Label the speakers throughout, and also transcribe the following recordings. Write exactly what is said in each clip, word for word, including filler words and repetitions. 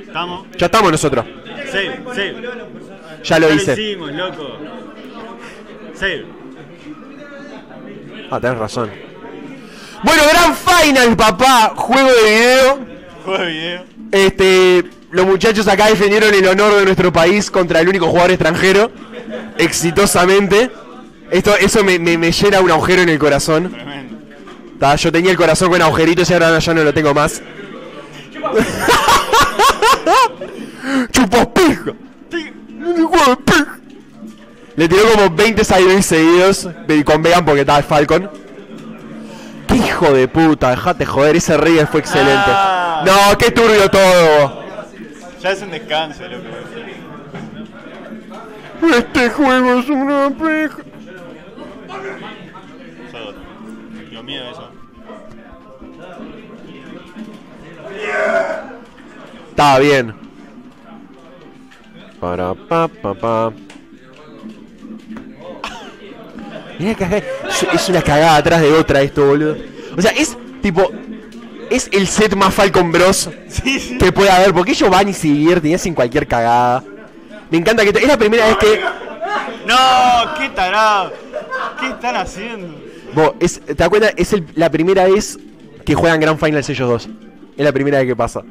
Speaker 1: ¿Estamos?
Speaker 2: Ya estamos nosotros.
Speaker 1: Save, save.
Speaker 2: Ya lo hice.
Speaker 1: Ya lo hicimos, loco. Save.
Speaker 2: Ah, tenés razón. Bueno, Grand Final, papá. Juego de video.
Speaker 1: Juego de video.
Speaker 2: Este, los muchachos acá defendieron el honor de nuestro país contra el único jugador extranjero. Exitosamente. Esto, eso me, me, me llena un agujero en el corazón.
Speaker 1: Tremendo.
Speaker 2: Ta, yo tenía el corazón con agujeritos y ahora ya no lo tengo más. ¡Chupas pija! Le tiró como veinte sideways seguidos con Vegan porque estaba Falcon. ¡Qué hijo de puta! Dejate joder, ese Reyes fue excelente.
Speaker 1: Ah.
Speaker 2: No, qué turbio todo.
Speaker 1: Ya es un descanso, loco.
Speaker 2: Este juego es una pija.
Speaker 1: Dios mío, eso.
Speaker 2: Estaba bien. Para pa pa pa. Mirá que es, es una cagada atrás de otra esto, boludo. O sea, es tipo. Es el set más Falcon Bros.
Speaker 1: Sí, sí.
Speaker 2: Que puede haber. Porque ellos van y se divierten y hacen cualquier cagada. Me encanta que. Es la primera vez que.
Speaker 1: No, qué tarado. ¿Qué están haciendo?
Speaker 2: Vos, es, ¿te das cuenta? Es el, la primera vez que juegan Grand Finals ellos dos. Es la primera vez que pasa.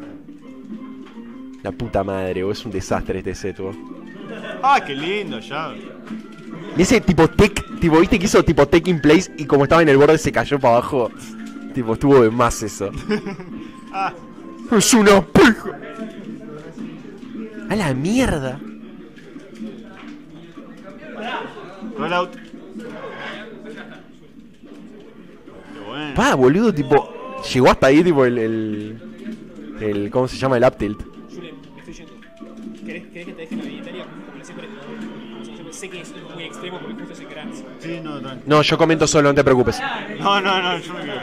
Speaker 2: La puta madre, vos, es un desastre este set, vos.
Speaker 1: Ah, qué lindo, ya.
Speaker 2: Y ese tipo tech, tipo, viste que hizo tipo tech in place y como estaba en el borde se cayó para abajo. Tipo, estuvo de más eso.
Speaker 1: Ah.
Speaker 2: Es una pija. A la mierda.
Speaker 1: Roll out. Qué bueno.
Speaker 2: Pa, boludo, tipo. Llegó hasta ahí, tipo, el. el, el ¿cómo se llama? El up tilt.
Speaker 3: Julen, me estoy yendo. ¿Querés, ¿Querés que te deje la billetera? Como siempre. Yo sé que es muy extremo porque justo se quedan.
Speaker 1: Sí, no, tranquilo.
Speaker 2: No, yo comento solo, no te preocupes.
Speaker 1: No, no, no, yo me quedo.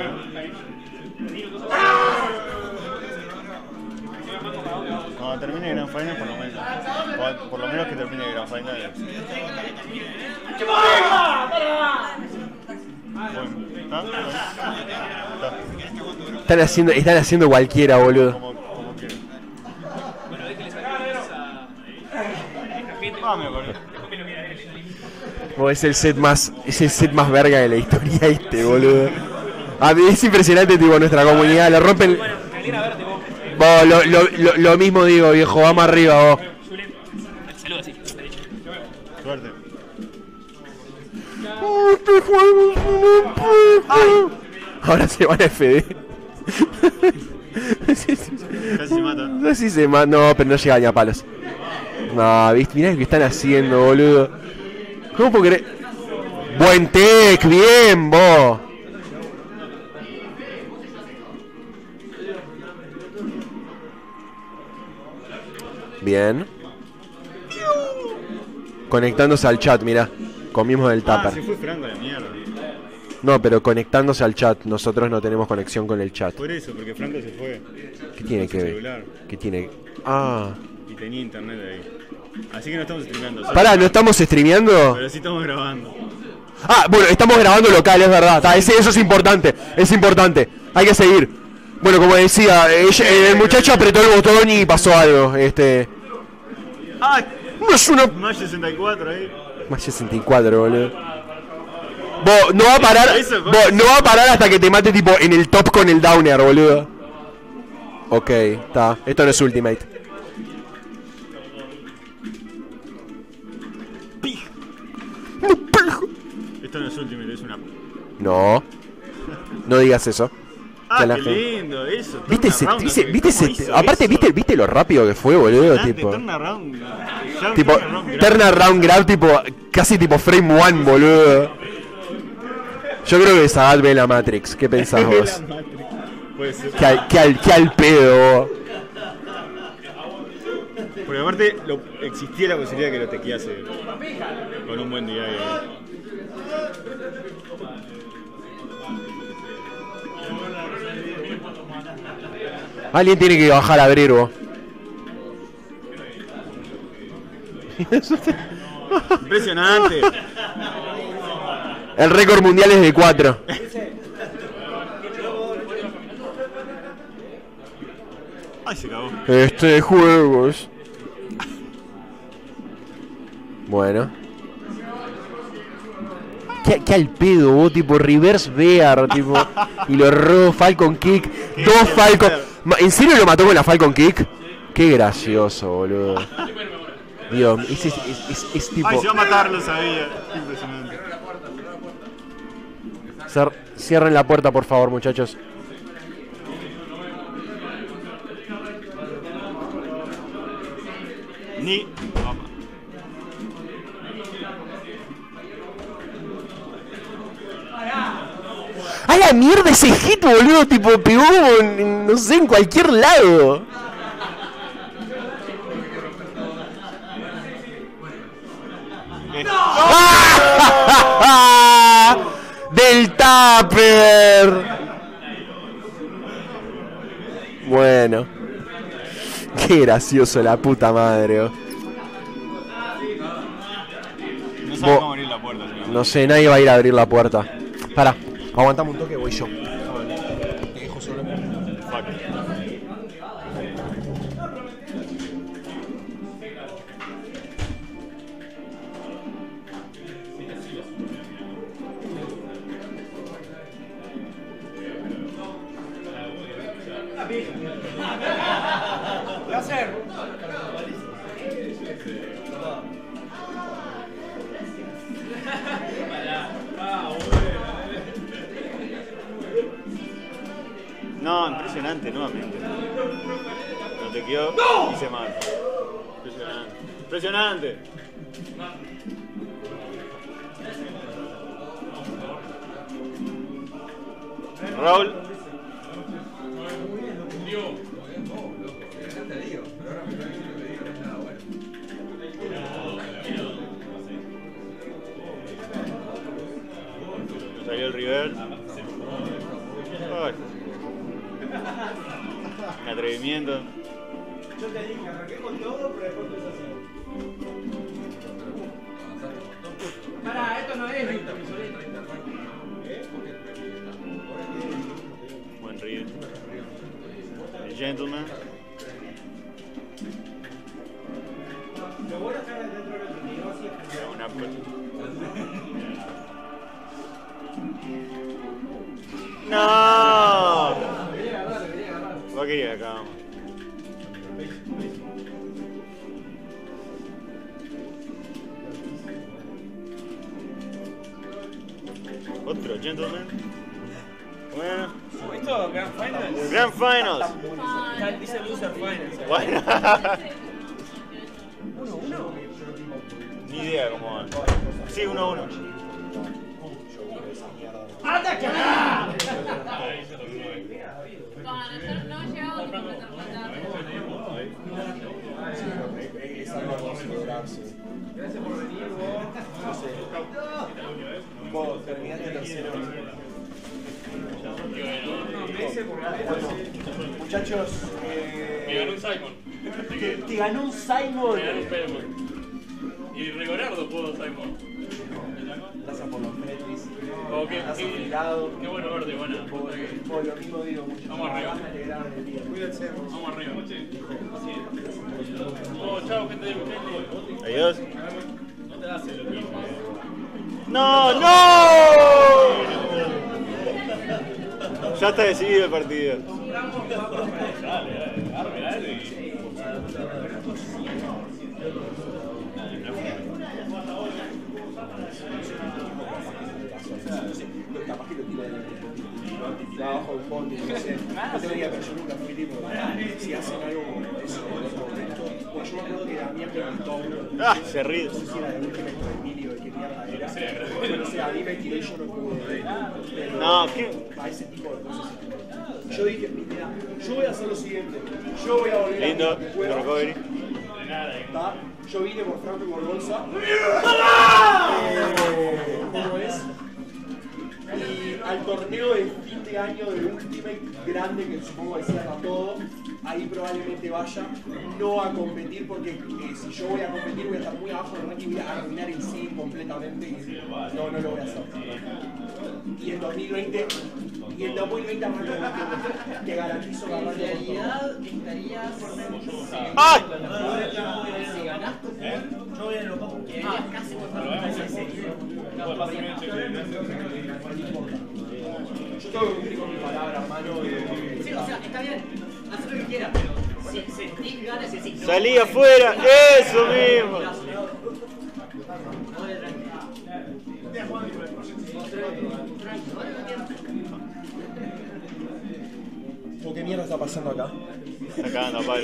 Speaker 1: Cuando termine Grand Final, por lo menos. Por, por lo menos que termine Grand Final. Bueno, ¿está?
Speaker 2: Están haciendo, están haciendo cualquiera, boludo.
Speaker 1: Como, como quiero.
Speaker 3: Bueno, déjenles a.
Speaker 1: Ah, me acordé.
Speaker 2: Oh, es el set más. Es el set más verga de la historia este, boludo. A mí es impresionante, tipo, nuestra comunidad. Le rompen. Vos, lo, lo, lo, lo mismo digo, viejo, vamos arriba, vos.
Speaker 3: Saludos, sí.
Speaker 1: Suerte.
Speaker 2: Este juego es una puta. Ahora se van a F D.
Speaker 1: Casi se mata.
Speaker 2: Así se mata. No, pero no llega ni a palos. No, viste, mirá lo que están haciendo, boludo. ¿Cómo puedo creer? Buen tech, bien, vos. Bien. Conectándose al chat, mirá. Comimos del
Speaker 1: Ah,
Speaker 2: tupper.
Speaker 1: se fue Franco a la mierda.
Speaker 2: No, pero conectándose al chat. Nosotros no tenemos conexión con el chat.
Speaker 1: Por eso, porque Franco se fue.
Speaker 2: ¿Qué tiene
Speaker 1: Con
Speaker 2: que
Speaker 1: su
Speaker 2: ver?
Speaker 1: celular.
Speaker 2: ¿Qué tiene? Ah.
Speaker 1: Y tenía internet ahí. Así que no estamos streameando. ¿sí?
Speaker 2: Pará, ¿no estamos streameando?
Speaker 1: Pero sí estamos grabando.
Speaker 2: Ah, bueno, estamos grabando local, es verdad. Ta, ese- eso es importante. Es importante. Hay que seguir. Bueno, como decía, ella- el muchacho apretó el botón y pasó algo. Este.
Speaker 1: ¡Ah!
Speaker 2: No es una.
Speaker 1: Más sesenta y cuatro ahí.
Speaker 2: Más sesenta y cuatro, boludo. Vos, no va a parar.
Speaker 1: Eso,
Speaker 2: Vos, no va a parar hasta que te mate tipo en el top con el downer, boludo. Ok, está. Esto no es Ultimate.
Speaker 1: Esto no es Ultimate, es una.
Speaker 2: No. No digas eso.
Speaker 1: ¡Ah,
Speaker 2: Que la
Speaker 1: qué
Speaker 2: gente-
Speaker 1: lindo! Eso.
Speaker 2: ¿Viste ese,
Speaker 1: Turnaround,
Speaker 2: viste,
Speaker 1: ¿cómo
Speaker 2: viste ese-
Speaker 1: hizo
Speaker 2: aparte,
Speaker 1: eso?
Speaker 2: viste, viste lo rápido que fue, boludo,
Speaker 1: Impresionante,
Speaker 2: tipo.
Speaker 1: Turnaround. Ya un
Speaker 2: Tipo,
Speaker 1: turnaround grande.
Speaker 2: turnaround grab, tipo, casi tipo frame one, boludo. Yo creo que Sagat ve la Matrix. ¿Qué pensás vos?
Speaker 1: Puede ser.
Speaker 2: ¿Qué al, qué al, qué al pedo, vos?
Speaker 1: Porque aparte lo, existía la posibilidad de que lo tequease con un buen día.
Speaker 2: Alguien tiene que bajar a abrir, vos.
Speaker 1: Impresionante.
Speaker 2: El récord mundial es de cuatro.
Speaker 1: Ay, se cagó.
Speaker 2: Este juego es... Bueno. ¿Qué, qué al pedo, vos? Tipo reverse bear, tipo... Y lo robo Falcon Kick. Dos Falcon... ¿En serio lo mató con la Falcon Kick? Qué gracioso, boludo. Dios, es, es, es, es, es tipo...
Speaker 1: Ay, se va a matar, lo sabía. Impresionante.
Speaker 2: Cer- Cierren la puerta, por favor, muchachos.
Speaker 1: Ni...
Speaker 2: ¡A la mierda ese hit, boludo! Tipo, pegó en, no sé, en cualquier lado. ¡Del Tupper! Bueno. Qué gracioso, la puta madre. Oh.
Speaker 1: No sabe cómo abrir la puerta, señor.
Speaker 2: No sé, nadie va a ir a abrir la puerta. Pará, aguantame un toque, voy yo. Te dejo solo.
Speaker 1: Fuck.
Speaker 3: ¿Qué hacer?
Speaker 1: No, impresionante, nuevamente. No te quedó y se mata. Impresionante. Impresionante. Raúl. Salió el River. Ay. Atrevimiento.
Speaker 3: Yo te dije, arranqué con todo, pero después empezó así. Pará, esto no es.
Speaker 1: Buen River. El Gentleman.
Speaker 3: Lo bueno es que dentro del torneo así es
Speaker 1: Una puerta. No. Va a querer acá, vamos. Otro Gentleman. Bueno.
Speaker 3: ¿Esto? Grand Finals.
Speaker 1: Grand Finals.
Speaker 3: Ah, dice Loser Finals.
Speaker 1: Bueno.
Speaker 3: ¿Uno, uno?
Speaker 1: Ni idea cómo va. Sí, uno a uno.
Speaker 3: ¡Anda que acá!
Speaker 4: No llegamos a completar
Speaker 2: Es algo a considerarse.
Speaker 3: Gracias por venir, vos.
Speaker 2: Vos terminaste tercero. Bueno, muchachos, eh,
Speaker 5: Me ganó un Simon.
Speaker 2: te, te ganó un Simon.
Speaker 5: Me ganó un Simon. Y Rigolardo pudo Simon.
Speaker 2: Gracias por los metris.
Speaker 5: Oh, qué,
Speaker 2: Estás
Speaker 5: qué,
Speaker 2: afilado.
Speaker 5: qué bueno verte, buena.
Speaker 2: Por lo mismo digo mucho.
Speaker 5: Vamos arriba.
Speaker 2: Cuídense.
Speaker 5: Vamos arriba. Oh, chao, gente del Ukelele.
Speaker 1: Adiós.
Speaker 5: No te das el mismo.
Speaker 1: No, no. Ya está decidido el partido.
Speaker 2: Capaz que lo tira de abajo del fondo, no sé. No teoría, pero yo nunca fui tipo. Si hacen algo como eso en otro momento. Pues yo me acuerdo que Damián me invitó a uno.
Speaker 1: Ah, se ríe.
Speaker 2: No sé si era de Ultimate con Emilio, de qué mierda era. Pero no sé, a mí me tiré y yo no pude. Pero
Speaker 1: No, ¿qué?
Speaker 2: a ese tipo de cosas. Yo dije, mira, yo voy a hacer lo siguiente. Yo voy a volver
Speaker 1: Lindo,
Speaker 2: a que pueda.
Speaker 1: recovery.
Speaker 2: ¿Está? Yo vine por Franco y por Bolsa. Eh, ¿Cómo es? Y al torneo de fin de año de Ultimate grande, que supongo que cierra todo, ahí probablemente vaya, no a competir, porque eh, si yo voy a competir voy a estar muy abajo del ranking y voy a arruinar el sim completamente y no, no lo voy a hacer. Y en dos mil veinte
Speaker 6: Y el Double veinte mano te garantizo ganar.
Speaker 7: En realidad estarías.
Speaker 1: ¡Ay!
Speaker 7: Si ganás tu punto,
Speaker 6: Yo voy en los dos.
Speaker 7: quedarías casi por
Speaker 6: Yo tengo que cumplir con mi palabra, mano.
Speaker 7: sí, o sea, está bien, haz lo que quieras, pero si sentís ganas y decís no.
Speaker 1: ¡Salí afuera! ¡Eso mismo!
Speaker 6: ¿O qué mierda está pasando acá?
Speaker 1: Acá anda, Pablo.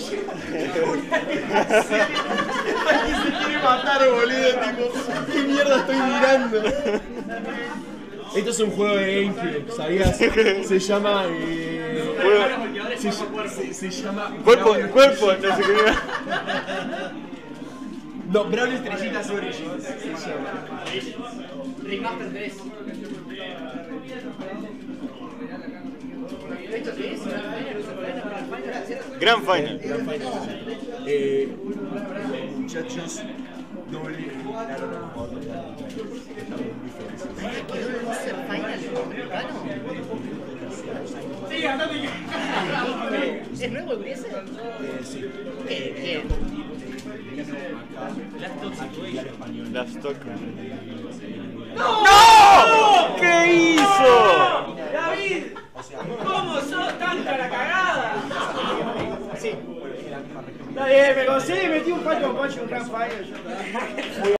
Speaker 6: Alguien se quiere matar, boludo, tipo, ¿qué mierda estoy mirando? Esto es un juego de GameCube, ¿sabías? Se llama... Eh, se, se, se llama...
Speaker 1: Cuerpo,
Speaker 6: Brawl-
Speaker 1: cuerpo, no sé qué.
Speaker 6: No, Brawl Estrellitas Origins se llama.
Speaker 7: Remaster tres. ¿Esto qué es?
Speaker 1: Gran final.
Speaker 6: Eh, muchachos, doble... Claro, no, no, estamos muy felices.
Speaker 7: ¿Quedó el Loser Final americano?
Speaker 3: Sí, andate que.
Speaker 7: ¿Es nuevo el ese?
Speaker 6: Eh, sí.
Speaker 7: ¿Qué? ¿Qué?
Speaker 1: La stock. ¡No! ¿Qué hizo?
Speaker 3: David, ¿cómo sos tan cara cagada?
Speaker 6: Sí.
Speaker 3: Está bien, pero sí, metí un Falcon Punch en un Grand Final.